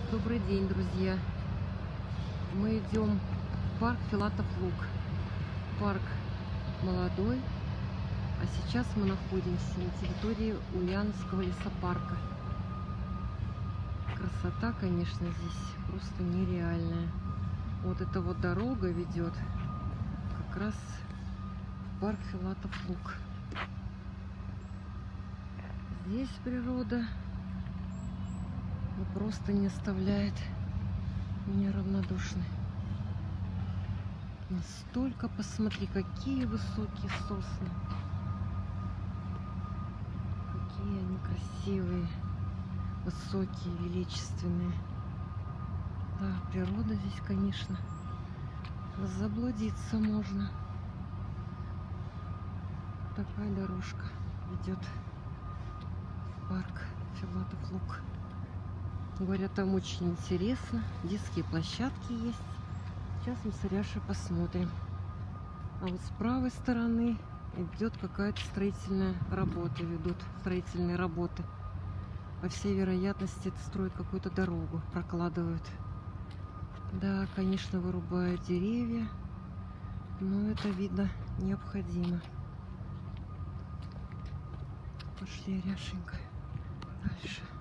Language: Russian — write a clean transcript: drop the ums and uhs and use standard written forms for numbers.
Добрый день, друзья! Мы идем в парк Филатов Луг. Парк молодой, а сейчас мы находимся на территории Ульяновского лесопарка. Красота, конечно, здесь просто нереальная. Вот эта вот дорога ведет как раз в парк Филатов Луг. Здесь природа просто не оставляет меня равнодушной. Настолько, посмотри, какие высокие сосны. Какие они красивые, высокие, величественные. Да, природа здесь, конечно, заблудиться можно. Такая дорожка ведет в парк Филатов Луг. Говорят, там очень интересно. Детские площадки есть. Сейчас мы с Аряшей посмотрим. А вот с правой стороны идет какая-то строительная работа. Ведут строительные работы. По всей вероятности, это строят какую-то дорогу, прокладывают. Да, конечно, вырубают деревья, но это, видно, необходимо. Пошли, Аряшенька, дальше.